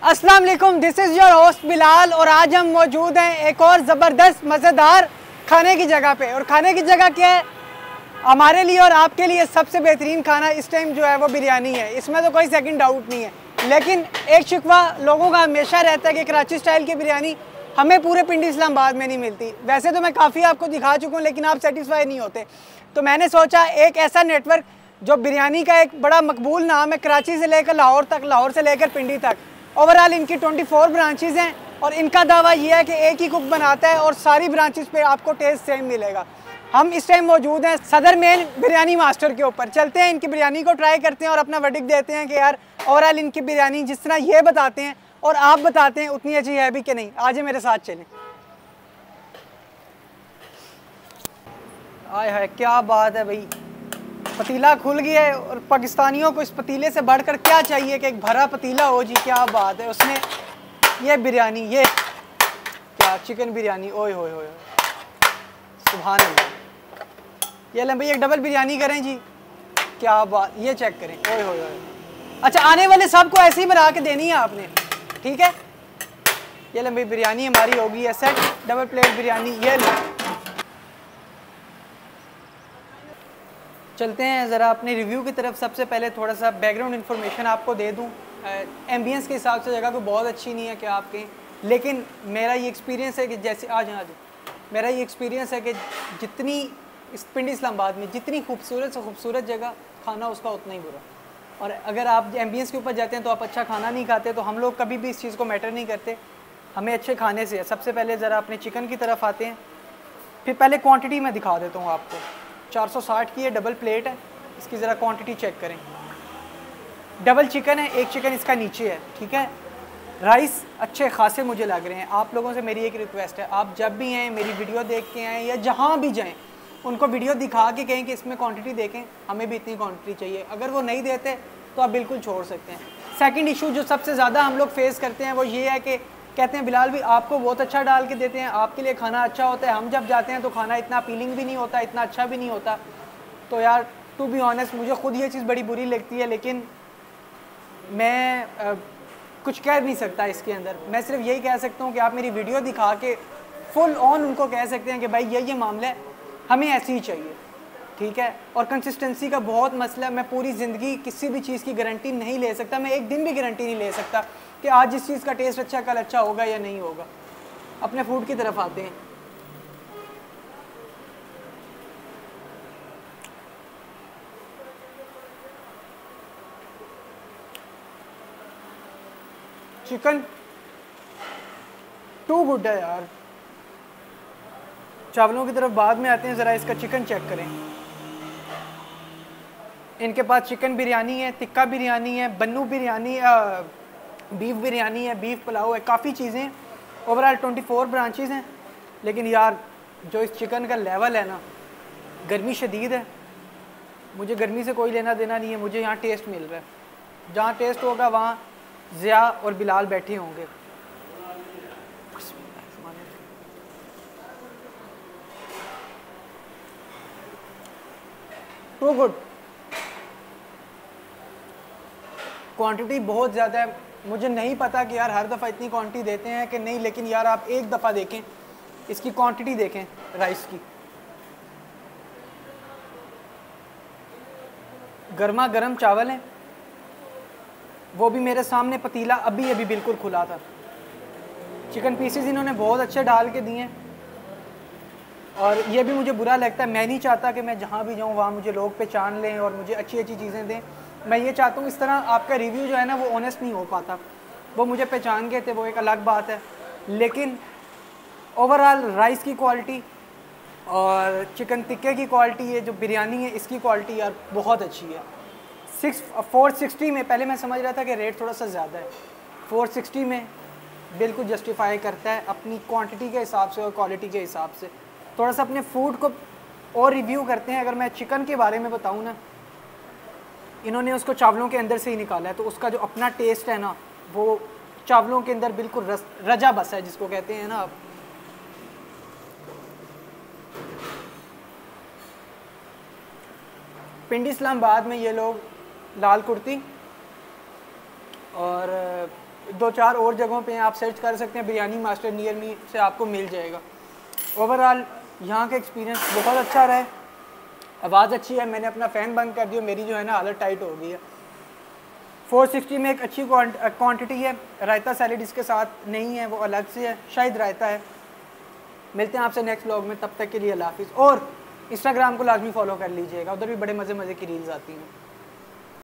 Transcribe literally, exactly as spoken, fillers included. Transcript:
अस्सलाम वालेकुम, this is your host Bilal और आज हम मौजूद हैं एक और ज़बरदस्त मज़ेदार खाने की जगह पे। और खाने की जगह क्या है, हमारे लिए और आपके लिए सबसे बेहतरीन खाना इस टाइम जो है वो बिरयानी है, इसमें तो कोई सेकंड डाउट नहीं है। लेकिन एक शिकवा लोगों का हमेशा रहता है कि कराची स्टाइल की बिरयानी हमें पूरे पिंडी इस्लामाबाद में नहीं मिलती। वैसे तो मैं काफ़ी आपको दिखा चुका हूँ लेकिन आप सेटिस्फाई नहीं होते, तो मैंने सोचा एक ऐसा नेटवर्क जो बिरयानी का एक बड़ा मकबूल नाम है, कराची से लेकर लाहौर तक, लाहौर से लेकर पिंडी तक, ओवरऑल इनकी चौबीस ब्रांचेज़ हैं और इनका दावा ये है कि एक ही कुक बनाता है और सारी ब्रांचेस पे आपको टेस्ट सेम मिलेगा। हम इस टाइम मौजूद हैं सदर मेन बिरयानी मास्टर के ऊपर। चलते हैं इनकी बिरयानी को ट्राई करते हैं और अपना वर्डिक्ट देते हैं कि यार ओवरऑल इनकी बिरयानी जिस तरह ये बताते हैं और आप बताते हैं उतनी अच्छी है भी कि नहीं। आज मेरे साथ चलें। आय हाय क्या बात है भाई, पतीला खुल गया है और पाकिस्तानियों को इस पतीले से बढ़कर क्या चाहिए कि एक भरा पतीला हो जी। क्या बात है, उसमें ये बिरयानी, ये क्या चिकन बिरयानी, ओए होए होए सुभान अल्लाह। ये लें भाई एक डबल बिरयानी करें जी, क्या बात, ये चेक करें, ओए होए होए। अच्छा आने वाले सबको ऐसे ही बना के देनी है आपने, ठीक है। ये लें भाई बिरयानी हमारी होगी है सेट, डबल प्लेट बिरयानी। ये लें, चलते हैं ज़रा अपने रिव्यू की तरफ। सबसे पहले थोड़ा सा बैकग्राउंड इन्फॉर्मेशन आपको दे दूं। एम्बियंस के हिसाब से जगह कोई बहुत अच्छी नहीं है कि आप कहें, लेकिन मेरा ये एक्सपीरियंस है कि जैसे आज आज मेरा ये एक्सपीरियंस है कि जितनी इस पिंडी इस्लामाबाद में जितनी खूबसूरत से खूबसूरत जगह, खाना उसका उतना ही बुरा। और अगर आप एम्बियंस के ऊपर जाते हैं तो आप अच्छा खाना नहीं खाते, तो हम लोग कभी भी इस चीज़ को मैटर नहीं करते, हमें अच्छे खाने से है। सबसे पहले ज़रा अपने चिकन की तरफ आते हैं, फिर पहले क्वान्टिटी मैं दिखा देता हूँ आपको। चार सौ साठ की है, डबल प्लेट है, इसकी ज़रा क्वांटिटी चेक करें। डबल चिकन है, एक चिकन इसका नीचे है, ठीक है। राइस अच्छे खासे मुझे लग रहे हैं। आप लोगों से मेरी एक रिक्वेस्ट है, आप जब भी आएँ मेरी वीडियो देख के आएँ या जहाँ भी जाएँ, उनको वीडियो दिखा के कहें कि इसमें क्वांटिटी देखें, हमें भी इतनी क्वांटिटी चाहिए। अगर वो नहीं देते तो आप बिल्कुल छोड़ सकते हैं। सेकेंड इशू जो सबसे ज़्यादा हम लोग फेस करते हैं वो ये है कि कहते हैं बिलाल भी आपको बहुत अच्छा डाल के देते हैं, आपके लिए खाना अच्छा होता है, हम जब जाते हैं तो खाना इतना अपीलिंग भी नहीं होता, इतना अच्छा भी नहीं होता। तो यार टू बी ऑनेस्ट मुझे ख़ुद ये चीज़ बड़ी बुरी लगती है, लेकिन मैं आ, कुछ कह नहीं सकता इसके अंदर। मैं सिर्फ यही कह सकता हूँ कि आप मेरी वीडियो दिखा के फुल ऑन उनको कह सकते हैं कि भाई ये ये मामला है, हमें ऐसे ही चाहिए, ठीक है। और कंसिस्टेंसी का बहुत मसला है। मैं पूरी ज़िंदगी किसी भी चीज़ की गारंटी नहीं ले सकता, मैं एक दिन भी गारंटी नहीं ले सकता कि आज जिस चीज़ का टेस्ट अच्छा कल अच्छा होगा या नहीं होगा। अपने फूड की तरफ आते हैं। चिकन टू गुड है यार। चावलों की तरफ बाद में आते हैं, ज़रा इसका चिकन चेक करें। इनके पास चिकन बिरयानी है, टिक्का बिरयानी है, बन्नू बिरयानी, बीफ बिरयानी है, बीफ पुलाव है, काफ़ी चीज़ें। ओवरऑल चौबीस ब्रांचेज़ हैं। लेकिन यार जो इस चिकन का लेवल है ना, गर्मी शदीद है, मुझे गर्मी से कोई लेना देना नहीं है, मुझे यहाँ टेस्ट मिल रहा है। जहाँ टेस्ट होगा वहाँ ज़िया और बिलाल बैठे होंगे। टू गुड, क्वांटिटी बहुत ज़्यादा है। मुझे नहीं पता कि यार हर दफ़ा इतनी क्वांटिटी देते हैं कि नहीं, लेकिन यार आप एक दफ़ा देखें, इसकी क्वांटिटी देखें राइस की। गर्मा गर्म चावल हैं, वो भी मेरे सामने पतीला अभी अभी बिल्कुल खुला था। चिकन पीसेस इन्होंने बहुत अच्छे डाल के दिए हैं। और ये भी मुझे बुरा लगता है, मैं नहीं चाहता कि मैं जहाँ भी जाऊँ वहाँ मुझे लोग पहचान लें और मुझे अच्छी अच्छी चीज़ें दें। मैं ये चाहता हूँ इस तरह आपका रिव्यू जो है ना वो ऑनेस्ट नहीं हो पाता। वो मुझे पहचान गए थे, वो एक अलग बात है, लेकिन ओवरऑल राइस की क्वालिटी और चिकन टिक्के की क्वालिटी, ये जो बिरयानी है इसकी क्वालिटी यार बहुत अच्छी है। सिक्स फोर सिक्सटी में, पहले मैं समझ रहा था कि रेट थोड़ा सा ज़्यादा है, फोर सिक्सटी में बिल्कुल जस्टिफाई करता है अपनी क्वांटिटी के हिसाब से और क्वालिटी के हिसाब से। थोड़ा सा अपने फूड को और रिव्यू करते हैं। अगर मैं चिकन के बारे में बताऊँ ना, इन्होंने उसको चावलों के अंदर से ही निकाला है, तो उसका जो अपना टेस्ट है ना वो चावलों के अंदर बिल्कुल रस रजा बस है जिसको कहते हैं ना आप। पिंडी इस्लामाबाद में ये लोग लाल कुर्ती और दो चार और जगहों पे आप सर्च कर सकते हैं, बिरयानी मास्टर नियर मी से आपको मिल जाएगा। ओवरऑल यहाँ का एक्सपीरियंस बहुत अच्छा रहा है। आवाज़ अच्छी है, मैंने अपना फ़ैन बंद कर दिया, मेरी जो है ना हालत टाइट हो गई है। फोर सिक्सटी में एक अच्छी क्वांटिटी है। रायता सैलेड इसके साथ नहीं है, वो अलग से है, शायद रायता है। मिलते हैं आपसे नेक्स्ट व्लॉग में, तब तक के लिए अल्लाह हाफिज़। और इंस्टाग्राम को लाजमी फॉलो कर लीजिएगा, उधर भी बड़े मज़े मज़े की रील्स आती हैं।